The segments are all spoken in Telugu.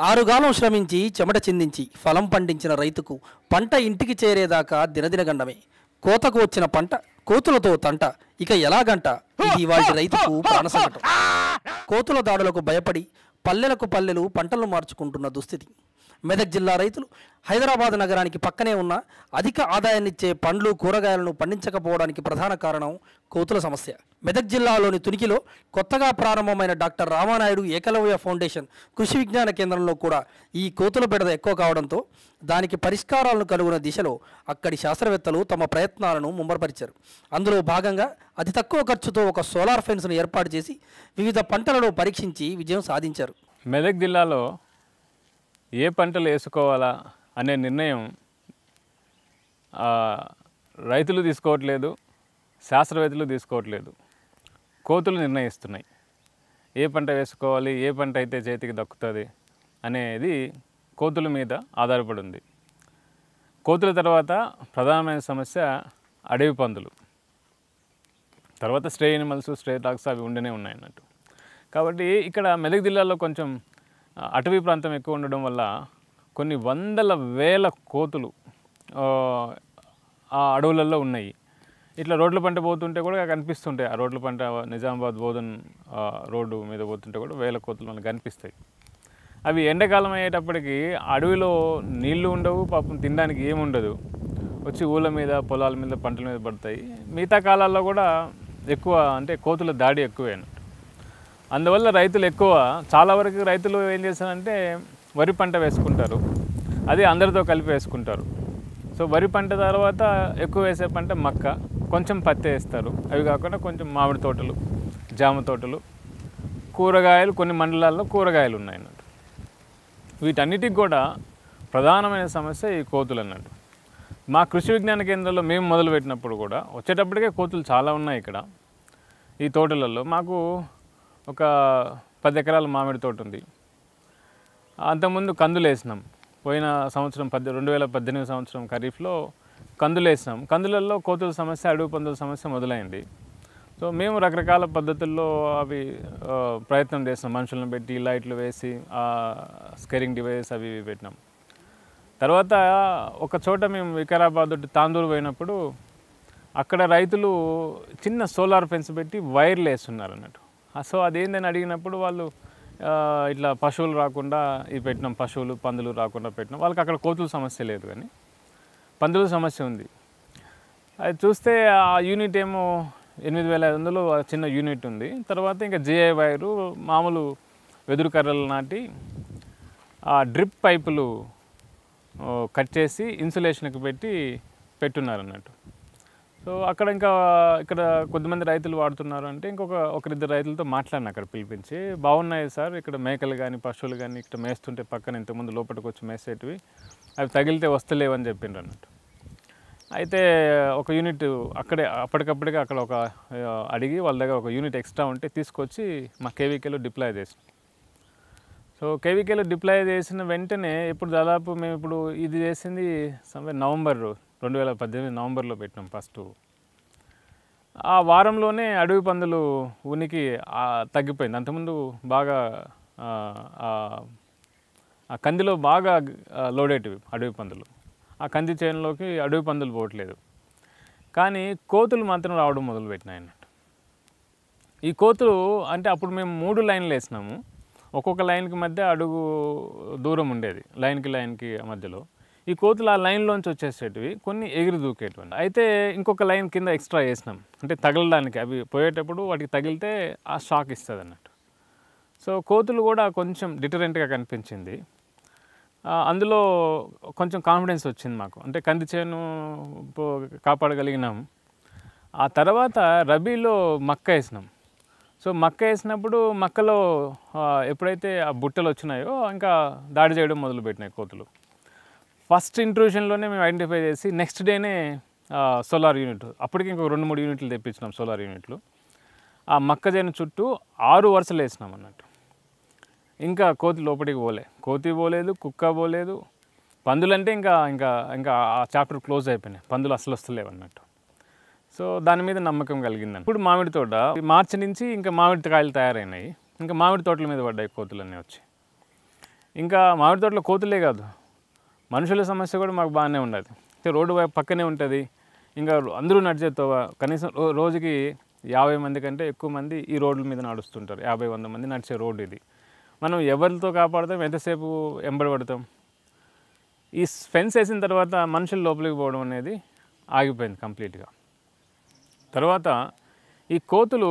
ఆరుగాలం శ్రమించి చెమట చిందించి ఫలం పండించిన రైతుకు పంట ఇంటికి చేరేదాకా దినదినగండమే. కోతకు వచ్చిన పంట కోతులతో తంట, ఇక ఎలాగంట. ఇది ఇవాల్టి రైతుకు ప్రాణసంకటం. కోతుల దాడులకు భయపడి పల్లెలకు పల్లెలు పంటలు మార్చుకుంటున్న దుస్థితి. మెదక్ జిల్లా రైతులు హైదరాబాద్ నగరానికి పక్కనే ఉన్న అధిక ఆదాయాన్నిచ్చే పండ్లు కూరగాయలను పండించకపోవడానికి ప్రధాన కారణం కోతుల సమస్య. మెదక్ జిల్లాలోని తునికిలో కొత్తగా ప్రారంభమైన డాక్టర్ రామానాయుడు ఏకలవ్య ఫౌండేషన్ కృషి విజ్ఞాన కేంద్రంలో కూడా ఈ కోతుల బెడద ఎక్కువ కావడంతో దానికి పరిష్కారాలను కనుగొనే దిశలో అక్కడి శాస్త్రవేత్తలు తమ ప్రయత్నాలను ముమ్మరపరిచారు. అందులో భాగంగా అతి తక్కువ ఖర్చుతో ఒక సోలార్ ఫెన్స్ను ఏర్పాటు చేసి వివిధ పంటలలో పరీక్షించి విజయం సాధించారు. మెదక్ జిల్లాలో ఏ పంటలు వేసుకోవాలా అనే నిర్ణయం రైతులు తీసుకోవట్లేదు, శాస్త్రవేత్తలు తీసుకోవట్లేదు, కోతులు నిర్ణయిస్తున్నాయి. ఏ పంట వేసుకోవాలి, ఏ పంట అయితే చేతికి దక్కుతుంది అనేది కోతుల మీద ఆధారపడి ఉంది. కోతుల తర్వాత ప్రధానమైన సమస్య అడవి పందులు, తర్వాత స్ట్రే ఎనిమల్స్, స్ట్రే డాగ్స్ అవి ఉండనే ఉన్నాయి అన్నట్టు. కాబట్టి ఇక్కడ మెదక్ జిల్లాలో కొంచెం అటవీ ప్రాంతం ఎక్కువ ఉండడం వల్ల కొన్ని వందల వేల కోతులు ఆ అడవులలో ఉన్నాయి. ఇట్లా రోడ్ల పంట పోతుంటే కూడా కనిపిస్తుంటాయి. ఆ రోడ్ల పంట నిజామాబాద్ బోధన్ రోడ్డు మీద పోతుంటే కూడా వేల కోతులు మనకు కనిపిస్తాయి. అవి ఎండాకాలం అయ్యేటప్పటికి అడవిలో నీళ్లు ఉండవు, పాపం తినడానికి ఏముండదు, వచ్చి ఊళ్ళ మీద పొలాల మీద పంటల మీద పడతాయి. మిగతా కాలాల్లో కూడా ఎక్కువ అంటే కోతుల దాడి ఎక్కువే అన్నట్టు. అందువల్ల రైతులు చాలా వరకు రైతులు ఏం చేస్తారంటే వరి పంట వేసుకుంటారు, అది అందరితో కలిపి వేసుకుంటారు. సో వరి పంట తర్వాత ఎక్కువ వేసే పంట మక్క, కొంచెం పత్తి వేస్తారు. అవి కాకుండా కొంచెం మామిడి తోటలు, జామ తోటలు, కూరగాయలు, కొన్ని మండలాల్లో కూరగాయలు ఉన్నాయి అన్నట్టు. వీటన్నిటికి కూడా ప్రధానమైన సమస్య ఈ కోతులు అన్నట్టు. మా కృషి విజ్ఞాన కేంద్రంలో మేము మొదలుపెట్టినప్పుడు కూడా వచ్చేటప్పటికే కోతులు చాలా ఉన్నాయి ఇక్కడ ఈ తోటలలో. మాకు ఒక 10 ఎకరాల మామిడి తోట ఉంది. అంతకుముందు కందులు వేసినాం. పోయిన సంవత్సరం 2018 సంవత్సరం ఖరీఫ్లో కందులు వేసినాం. కందులలో కోతుల సమస్య, అడవి పందుల సమస్య మొదలైంది. సో మేము రకరకాల పద్ధతుల్లో అవి ప్రయత్నం చేసినాం. మనుషులను పెట్టి లైట్లు వేసి స్కేరింగ్ డివైస్ అవి పెట్టినాం. తర్వాత ఒక చోట మేము వికారాబాద్ తాందూరు పోయినప్పుడు అక్కడ రైతులు చిన్న సోలార్ ఫెన్స్ పెట్టి వైర్లు వేస్తున్నారు అన్నట్టు. సో అదేందని అడిగినప్పుడు వాళ్ళు ఇట్లా పశువులు రాకుండా ఇవి పెట్టినాం, పశువులు పందులు రాకుండా పెట్టినాం. వాళ్ళకి అక్కడ కోతుల సమస్య లేదు కానీ పందుల సమస్య ఉంది. అది చూస్తే ఆ యూనిట్ ఏమో 8500 చిన్న యూనిట్ ఉంది. తర్వాత ఇంకా జిఐ వైరు, మామూలు వెదురు కర్రలు నాటి ఆ డ్రిప్ పైపులు కట్ చేసి ఇన్సులేషన్కి పెట్టున్నారు అన్నట్టు. సో ఇక్కడ కొద్దిమంది రైతులు వాడుతున్నారు అంటే ఒకరిద్దరు రైతులతో మాట్లాడిన అక్కడ పిలిపించి, బాగున్నాయి సార్, ఇక్కడ మేకలు కానీ పశువులు కానీ ఇక్కడ మేస్తుంటే పక్కన ఇంతకుముందు లోపలికి వచ్చి మేసేటివి అవి తగిలితే వస్తలేవని చెప్పిండ్రు అన్నట్టు. అయితే ఒక యూనిట్ అప్పటికప్పటికే అక్కడ అడిగి వాళ్ళ దగ్గర ఒక యూనిట్ ఎక్స్ట్రా ఉంటే తీసుకొచ్చి మా కేవీకేలో డిప్లాయ్ చేసినాం. సో కేవీకేలో డిప్లాయ్ చేసిన వెంటనే దాదాపు మేము ఇప్పుడు ఇది చేసింది నవంబర్ 2018 నవంబర్లో పెట్టినాం ఫస్ట్. ఆ వారంలోనే అడవి పందులు ఉనికి తగ్గిపోయింది. అంతకుముందు బాగా ఆ కందిలో బాగా లోడేటివి అడవి పందులు. ఆ కంది చేనులోకి అడవి పందులు పోవట్లేదు, కానీ కోతులు మాత్రం రావడం మొదలుపెట్టినాయి అన్నట్టు. ఈ కోతులు అంటే అప్పుడు మేము 3 లైన్లు వేసినాము. ఒక్కొక్క లైన్కి మధ్య అడుగు దూరం ఉండేది, లైన్కి మధ్యలో. ఈ కోతులు ఆ లైన్లోంచి వచ్చేసేటివి, కొన్ని ఎగిరి దూకేటువంటి. అయితే ఇంకొక లైన్ కింద ఎక్స్ట్రా వేసినాం, అంటే తగలడానికి. అవి పోయేటప్పుడు వాటికి తగిలితే ఆ షాక్ ఇస్తుంది అన్నట్టు. సో కోతులు కూడా కొంచెం డిటరెంట్గా కనిపించింది. అందులో కొంచెం కాన్ఫిడెన్స్ వచ్చింది మాకు, అంటే కంది చేను కాపాడగలిగినాం. ఆ తర్వాత రబీలో మక్క వేసినాం. సో మక్క వేసినప్పుడు మక్కలో ఎప్పుడైతే ఆ బుట్టలు వచ్చినాయో ఇంకా దాడి చేయడం మొదలుపెట్టినాయి కోతులు. ఫస్ట్ ఇంట్రూషన్లోనే మేము ఐడెంటిఫై చేసి నెక్స్ట్ డేనే సోలార్ యూనిట్, అప్పటికి ఇంకొక 2-3 యూనిట్లు తెప్పించినాం సోలార్ యూనిట్లు. ఆ మొక్కజొన్న చుట్టూ 6 వరుసలు వేసినాం అన్నట్టు. ఇంకా కోతి లోపలికి కోతి పోలేదు, కుక్క పోలేదు. పందులంటే ఇంకా ఇంకా ఇంకా ఆ చాప్టర్ క్లోజ్ అయిపోయినాయి, పందులు అసలు వస్తలేవు అన్నట్టు. సో దాని మీద నమ్మకం కలిగిందని. ఇప్పుడు మామిడి తోట మార్చి నుంచి ఇంకా మామిడి కాయలు తయారైనాయి, ఇంకా మామిడి తోటల మీద పడ్డాయి కోతులన్నీ వచ్చి. ఇంకా మామిడి తోటలో కోతులే కాదు, మనుషుల సమస్య కూడా మాకు బాగానే ఉండదు. రోడ్డు పక్కనే ఉంటుంది, ఇంకా అందరూ నడిచే తోవ, కనీసం రోజుకి 50 మంది కంటే ఎక్కువ మంది ఈ రోడ్ల మీద నడుస్తుంటారు. 50-100 మంది నడిచే రోడ్డు ఇది. మనం ఎవరితో కాపాడుతాం, ఎంతసేపు ఎంబడబడతాం. ఈ ఫెన్స్ వేసిన తర్వాత మనుషులు లోపలికి పోవడం అనేది ఆగిపోయింది కంప్లీట్గా. తర్వాత ఈ కోతులు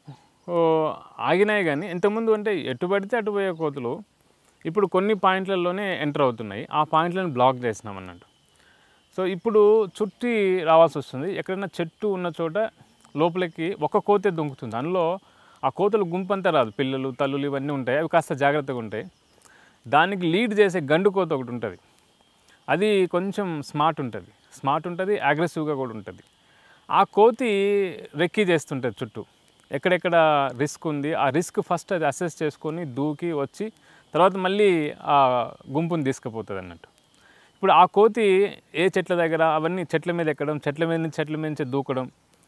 ఆగినాయి, కానీ ఇంతకుముందు అంటే ఎటు పడితే అటు పోయే కోతులు ఇప్పుడు కొన్ని పాయింట్లలోనే ఎంటర్ అవుతున్నాయి. ఆ పాయింట్లను బ్లాక్ చేసినాం అన్నట్టు. సో ఇప్పుడు చుట్టి రావాల్సి వస్తుంది. ఎక్కడైనా చెట్టు ఉన్న చోట లోపలికి ఒక కోతే దుంకుతుంది. అందులో ఆ కోతులు గుంపంతా రాదు, పిల్లలు తల్లులు ఇవన్నీ ఉంటాయి, అవి కాస్త జాగ్రత్తగా ఉంటాయి. దానికి లీడ్ చేసే గండు కోత ఒకటి ఉంటుంది, అది కొంచెం స్మార్ట్ ఉంటుంది, అగ్రెసివ్గా కూడా ఉంటుంది. ఆ కోతి రెక్కీ చేస్తుంటుంది చుట్టూ, ఎక్కడెక్కడ రిస్క్ ఉంది ఆ రిస్క్ ఫస్ట్ అది అసెస్ చేసుకొని దూకి వచ్చి తర్వాత మళ్ళీ ఆ గుంపుని తీసుకుపోతుంది అన్నట్టు. ఇప్పుడు ఆ కోతి ఏ చెట్ల దగ్గర అవన్నీ చెట్ల మీద ఎక్కడం, చెట్ల నుంచి దూకడం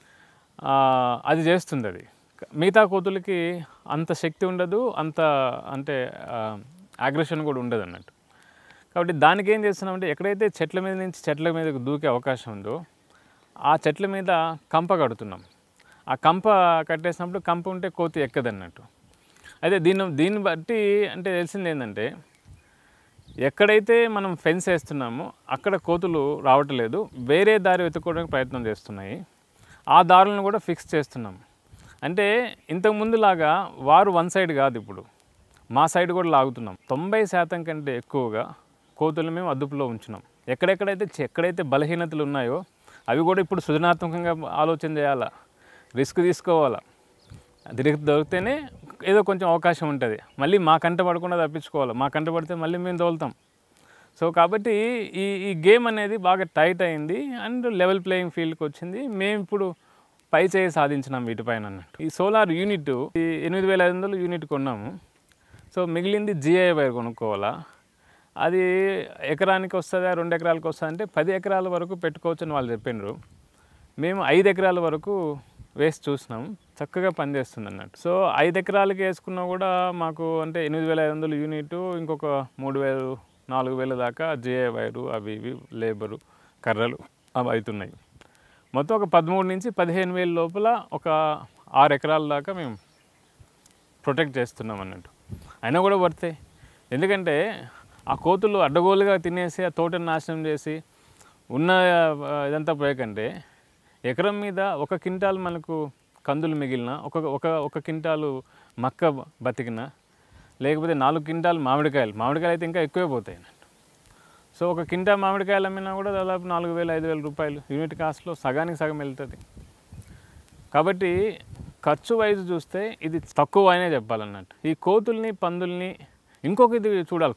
అది చేస్తుంది. అది మిగతా కోతులకి అంత శక్తి ఉండదు, అంత అంటే అగ్రెషన్ కూడా ఉండదు అన్నట్టు. కాబట్టి దానికి ఏం చేస్తున్నామంటే ఎక్కడైతే చెట్ల మీదకు దూకే అవకాశం ఉందో ఆ చెట్ల మీద కంప కడుతున్నాం. ఆ కంప కట్టేసినప్పుడు కంప ఉంటే కోతి ఎక్కదన్నట్టు. అయితే దీన్ని బట్టి అంటే తెలిసింది ఏంటంటే ఎక్కడైతే మనం ఫెన్స్ వేస్తున్నామో అక్కడ కోతులు రావట్లేదు, వేరే దారి వెతుక్కోవడానికి ప్రయత్నం చేస్తున్నాయి. ఆ దారులను కూడా ఫిక్స్ చేస్తున్నాం. అంటే ఇంతకుముందులాగా వారు వన్ సైడ్ కాదు, ఇప్పుడు మా సైడ్ కూడా లాగుతున్నాం. 90% కంటే ఎక్కువగా కోతులు మేము అదుపులో ఉంచున్నాం. ఎక్కడైతే బలహీనతలు ఉన్నాయో అవి కూడా ఇప్పుడు సృజనాత్మకంగా ఆలోచన చేయాలా, రిస్క్ తీసుకోవాలా. దొరికితేనే ఏదో కొంచెం అవకాశం ఉంటుంది. మళ్ళీ మా కంట పడకుండా తప్పించుకోవాలి, మా కంట పడితే మళ్ళీ మేము తోలుతాం. సో కాబట్టి ఈ గేమ్ అనేది బాగా టైట్ అయింది అండ్ లెవెల్ ప్లేయింగ్ ఫీల్డ్కి వచ్చింది. మేము ఇప్పుడు పై చేయి సాధించినాం వీటిపైన అన్నట్టు. ఈ సోలార్ యూనిట్ 8500 యూనిట్ కొన్నాము. సో మిగిలింది GI వైర్ కొనుక్కోవాలా. అది ఎకరానికి వస్తుందా 2 ఎకరాలకు వస్తుందా అంటే 10 ఎకరాల వరకు పెట్టుకోవచ్చు అని వాళ్ళు చెప్పిండ్రు. మేము 5 ఎకరాల వరకు వేసి చూసినాం, చక్కగా పనిచేస్తుంది అన్నట్టు. సో 5 ఎకరాలకి వేసుకున్నా కూడా మాకు అంటే 8500 యూనిట్, ఇంకొక 3000-4000 దాకా GI వైరు అవి ఇవి లేబరు కర్రలు అవి అవుతున్నాయి. మొత్తం ఒక 13 నుంచి 15,000 లోపల ఒక 6 ఎకరాల దాకా మేము ప్రొటెక్ట్ చేస్తున్నాం అన్నట్టు. అయినా కూడా వర్తే, ఎందుకంటే ఆ కోతులు అడ్డగోలుగా తినేసి ఆ తోటను నాశనం చేసి ఉన్న ఇదంతా పోయకంటే ఎకరం మీద 1 క్వింటాల్ మనకు కందులు మిగిలిన, ఒక క్వింటాలు మక్క బతికిన, లేకపోతే 4 క్వింటాల్ మామిడికాయలు అయితే ఇంకా ఎక్కువే పోతాయి అన్నట్టు. సో 1 క్వింటాల్ మామిడికాయలు అమ్మినా కూడా దాదాపు 4,000-5,000 రూపాయలు యూనిట్ కాస్ట్లో సగానికి సగం వెళ్తుంది. కాబట్టి ఖర్చు వైజ్ చూస్తే ఇది తక్కువ అనే చెప్పాలన్నట్టు. ఈ కోతుల్ని పందుల్ని ఇంకొక ఇది చూడాలి,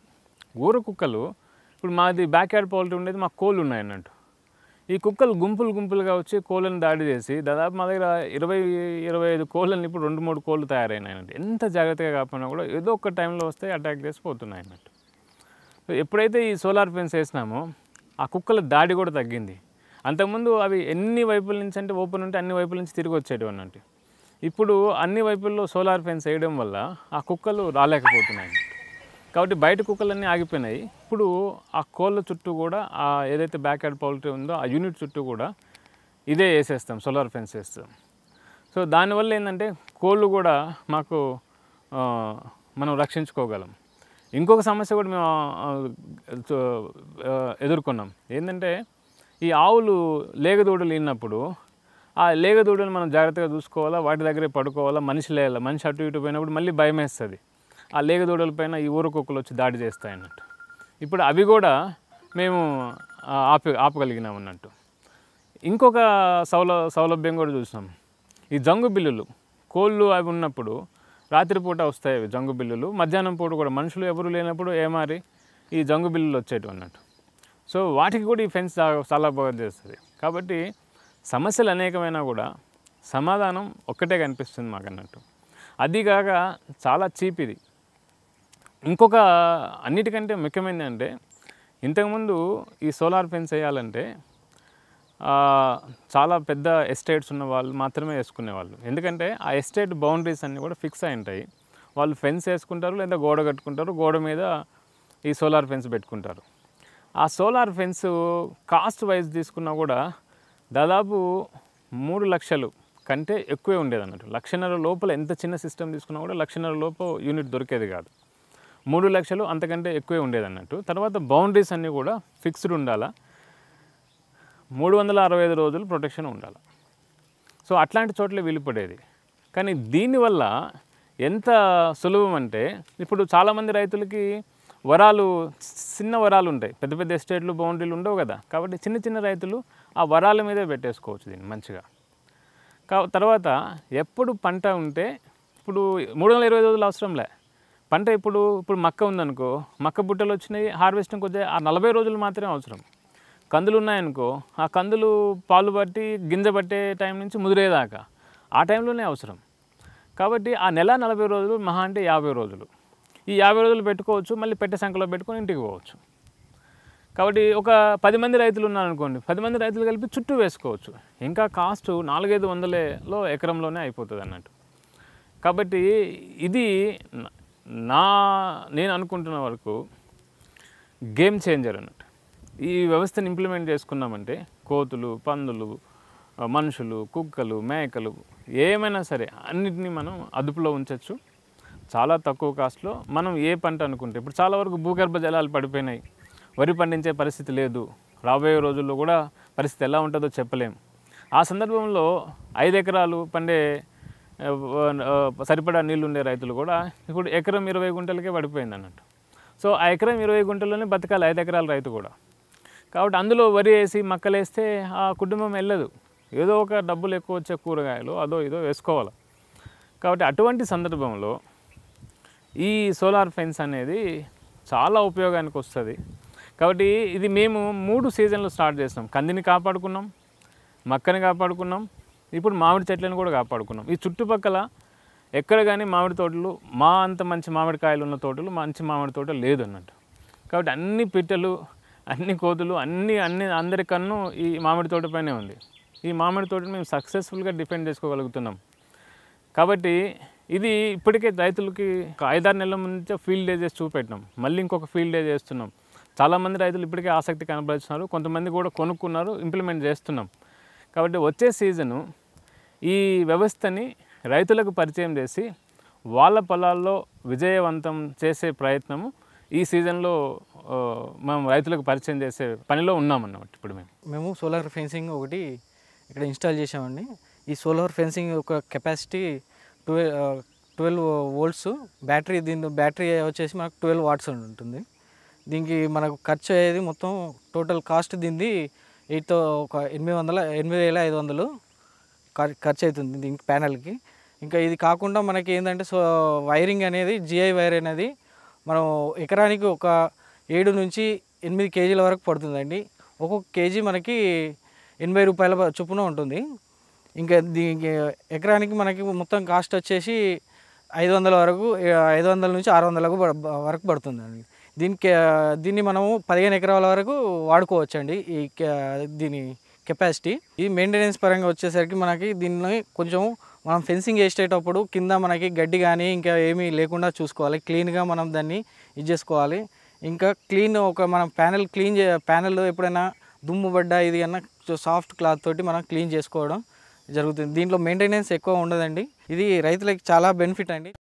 ఊర కుక్కలు. ఇప్పుడు మాది బ్యాక్యార్డ్ పౌల్ట్రీ ఉండేది, మాకు కోళ్ళు ఉన్నాయన్నట్టు. ఈ కుక్కలు గుంపులుగా వచ్చి కోళ్ళని దాడి చేసి దాదాపు మా దగ్గర 20-25 కోళ్ళని ఇప్పుడు 2-3 కోళ్ళు తయారైనాయన్నట్టు. ఎంత జాగ్రత్తగా కాకపోయినా కూడా ఏదో ఒక టైంలో వస్తే అటాక్ చేసి పోతున్నాయి అన్నట్టు. సో ఎప్పుడైతే ఈ సోలార్ ఫెన్స్ వేసినామో ఆ కుక్కల దాడి కూడా తగ్గింది. అంతకుముందు అవి ఎన్ని వైపుల నుంచి అంటే ఓపెన్ ఉంటే అన్ని వైపుల నుంచి తిరిగి వచ్చేటివి అన్నట్టు. ఇప్పుడు అన్ని వైపుల్లో సోలార్ ఫెన్స్ వేయడం వల్ల ఆ కుక్కలు రాలేకపోతున్నాయి. కాబట్టి బయట కుక్కలన్నీ ఆగిపోయినాయి. ఇప్పుడు ఆ కోళ్ళ చుట్టూ కూడా ఆ ఏదైతే బ్యాక్యార్డ్ పౌల్ట్రీ ఉందో ఆ యూనిట్ చుట్టూ కూడా ఇదే వేసేస్తాం, సోలార్ ఫెన్స్ వేస్తాం. సో దానివల్ల ఏంటంటే కోళ్ళు కూడా మాకు మనం రక్షించుకోగలం. ఇంకొక సమస్య కూడా మేము ఎదుర్కొన్నాం. ఏంటంటే ఈ ఆవులు లేగదూడలు ఇన్నప్పుడు ఆ లేగదూడలు మనం జాగ్రత్తగా చూసుకోవాలా, వాటి దగ్గరే పడుకోవాలా, మనిషి అటు ఇటు పోయినప్పుడు మళ్ళీ భయం వేస్తుంది. ఆ లేగదూడల పైన ఈ ఊర కుక్కలు వచ్చి దాడి చేస్తాయి అన్నట్టు. ఇప్పుడు అవి కూడా మేము ఆపగలిగినాం అన్నట్టు. ఇంకొక సౌలభ్యం కూడా చూసినాం. ఈ జంగు బిల్లులు, కోళ్ళు అవి ఉన్నప్పుడు రాత్రిపూట వస్తాయి అవి జంగు బిల్లులు, మధ్యాహ్నం పూట కూడా మనుషులు ఎవరు లేనప్పుడు ఏమారి ఈ జంగు బిల్లులు వచ్చేటివి అన్నట్టు. సో వాటికి కూడా ఈ ఫెన్స్ చాలా బాగా చేస్తుంది. కాబట్టి సమస్యలు అనేకమైనా కూడా సమాధానం ఒక్కటే కనిపిస్తుంది మాకు అన్నట్టు. అదిగాక చాలా చీప్ ఇది. ఇంకొక అన్నిటికంటే ముఖ్యమైనది అంటే ఇంతకుముందు ఈ సోలార్ ఫెన్స్ వేయాలంటే చాలా పెద్ద ఎస్టేట్స్ ఉన్న వాళ్ళు మాత్రమే వేసుకునేవాళ్ళు. ఎందుకంటే ఆ ఎస్టేట్ బౌండరీస్ అన్నీ కూడా ఫిక్స్ అయి ఉంటాయి. వాళ్ళు ఫెన్స్ వేసుకుంటారు, లేదా గోడ కట్టుకుంటారు, గోడ మీద ఈ సోలార్ ఫెన్స్ పెట్టుకుంటారు. ఆ సోలార్ ఫెన్స్ కాస్ట్ వైజ్ తీసుకున్నా కూడా దాదాపు 3 లక్షలు కంటే ఎక్కువే ఉండేది అన్నట్టు. 1,50,000 లోపల ఎంత చిన్న సిస్టమ్ తీసుకున్నా కూడా 1,50,000 లోపు యూనిట్ దొరికేది కాదు. 3 లక్షలు అంతకంటే ఎక్కువే ఉండేది అన్నట్టు. తర్వాత బౌండరీస్ అన్నీ కూడా ఫిక్స్డ్ ఉండాలా, 365 రోజులు ప్రొటెక్షన్ ఉండాలి. సో అట్లాంటి చోట్ల వీలుపడేది. కానీ దీనివల్ల ఎంత సులభం అంటే, ఇప్పుడు చాలామంది రైతులకి వరాలు, చిన్న వరాలు ఉంటాయి, పెద్ద పెద్ద ఎస్టేట్లు బౌండరీలు ఉండవు కదా. కాబట్టి చిన్న చిన్న రైతులు ఆ వరాల మీదే పెట్టేసుకోవచ్చు దీన్ని మంచిగా. తర్వాత ఎప్పుడు పంట ఉంటే, ఇప్పుడు 320 రోజులు అవసరంలే. పంట ఇప్పుడు మక్క ఉందనుకో, మక్క బుట్టలు వచ్చినాయి, హార్వెస్టింగ్కి వచ్చే ఆ 40 రోజులు మాత్రమే అవసరం. కందులు ఉన్నాయనుకో, ఆ కందులు పాలు బట్టి గింజ పట్టే టైం నుంచి ముదిరేదాకా ఆ టైంలోనే అవసరం. కాబట్టి ఆ నెల 40 రోజులు, మహా అంటే 50 రోజులు. ఈ 50 రోజులు పెట్టుకోవచ్చు, మళ్ళీ పెట్టే సంఖ్యలో పెట్టుకొని ఇంటికి పోవచ్చు. కాబట్టి ఒక 10 మంది రైతులు ఉన్నారనుకోండి, 10 మంది రైతులు కలిపి చుట్టూ వేసుకోవచ్చు. ఇంకా కాస్ట్ 400-500లో ఎకరంలోనే అయిపోతుంది అన్నట్టు. కాబట్టి ఇది నేను అనుకుంటున్న వరకు గేమ్ చేంజర్ అన్నట్టు. ఈ వ్యవస్థను ఇంప్లిమెంట్ చేసుకున్నామంటే కోతులు, పందులు, మనుషులు, కుక్కలు, మేకలు ఏమైనా సరే అన్నిటినీ మనం అదుపులో ఉంచవచ్చు చాలా తక్కువ కాస్ట్లో. మనం ఏ పంట అనుకుంటే, ఇప్పుడు చాలా వరకు భూగర్భ జలాలు పడిపోయినాయి, వరి పండించే పరిస్థితి లేదు, రాబోయే రోజుల్లో కూడా పరిస్థితి ఎలా ఉంటుందో చెప్పలేం. ఆ సందర్భంలో 5 ఎకరాలు పండే సరిపడా నీళ్ళు ఉండే రైతులు కూడా ఇప్పుడు ఎకరం 20 గుంటలకే పడిపోయింది అన్నట్టు. సో ఆ ఎకరం 20 గుంటల్లోనే బతకాలి 5 ఎకరాల రైతు కూడా. కాబట్టి అందులో వరి వేసి మక్కలేస్తే ఆ కుటుంబం వెళ్ళదు. ఏదో ఒక డబ్బులు ఎక్కువ వచ్చే కూరగాయలు అదో ఇదో వేసుకోవాలి. కాబట్టి అటువంటి సందర్భంలో ఈ సోలార్ ఫెన్స్ అనేది చాలా ఉపయోగానికి వస్తుంది. కాబట్టి ఇది మేము 3 సీజన్లు స్టార్ట్ చేసినాం. కందిని కాపాడుకున్నాం, మక్కని కాపాడుకున్నాం, ఇప్పుడు మామిడి చెట్లను కూడా కాపాడుకున్నాం. ఈ చుట్టుపక్కల ఎక్కడ కానీ మామిడి తోటలు, మా అంత మంచి మామిడికాయలు ఉన్న తోటలు, మంచి మామిడి తోట లేదు అన్నట్టు. కాబట్టి అన్ని పిట్టలు, అన్ని కోతులు, అందరి కన్ను ఈ మామిడి తోటపైనే ఉంది. ఈ మామిడి తోటను మేము సక్సెస్ఫుల్గా డిఫెండ్ చేసుకోగలుగుతున్నాం. కాబట్టి ఇది ఇప్పటికే రైతులకి 5-6 నెలల ముందే ఫీల్డ్ డే చేసి చూపెట్టినాం, మళ్ళీ ఇంకొక ఫీల్డ్ డే చేస్తున్నాం. చాలామంది రైతులు ఇప్పటికే ఆసక్తి కనబరుస్తున్నారు, కొంతమంది కూడా కొనుక్కున్నారు, ఇంప్లిమెంట్ చేస్తున్నాం. కాబట్టి వచ్చే సీజను ఈ వ్యవస్థని రైతులకు పరిచయం చేసి వాళ్ళ పొలాల్లో విజయవంతం చేసే ప్రయత్నము ఈ సీజన్లో మనం రైతులకు పరిచయం చేసే పనిలో ఉన్నామన్నమాట. ఇప్పుడు మేము సోలార్ ఫెన్సింగ్ ఒకటి ఇక్కడ ఇన్స్టాల్ చేసామండి. ఈ సోలార్ ఫెన్సింగ్ ఒక కెపాసిటీ 12 వోల్ట్స్ బ్యాటరీ. దీని బ్యాటరీ వచ్చేసి మనకు 12 వాట్స్ ఉంటుంది. దీనికి మనకు ఖర్చు అయ్యేది మొత్తం టోటల్ కాస్ట్ దీనిది ఒక 8,500 ఖర్చు అవుతుంది దీనికి ప్యానల్కి. ఇంకా ఇది కాకుండా మనకి ఏంటంటే వైరింగ్ అనేది జిఐ వైర్ అనేది మనం ఎకరానికి ఒక 7 నుంచి 8 కేజీల వరకు పడుతుందండి. ఒక్కొక్క కేజీ మనకి 80 రూపాయల చొప్పున ఉంటుంది. ఇంకా దీనికి ఎకరానికి మనకి మొత్తం కాస్ట్ వచ్చేసి 500 వరకు, 500 నుంచి 600 వరకు పడుతుందండి. దీన్ని మనము 15 ఎకరాల వరకు వాడుకోవచ్చండి. దీని కెపాసిటీ. ఈ మెయింటెనెన్స్ పరంగా వచ్చేసరికి మనకి దీన్ని కొంచెం మనం ఫెన్సింగ్ వేసేటప్పుడు కింద మనకి గడ్డి కానీ ఇంకా ఏమీ లేకుండా చూసుకోవాలి, క్లీన్గా మనం దాన్ని ఇది చేసుకోవాలి. ఇంకా మనం ప్యానెల్ ఎప్పుడైనా దుమ్ము పడ్డా ఇది అన్న సాఫ్ట్ క్లాత్ తోటి మనం క్లీన్ చేసుకోవడం జరుగుతుంది. దీంట్లో మెయింటెనెన్స్ ఎక్కువ ఉండదండి. ఇది రైతులకి చాలా బెనిఫిట్ అండి.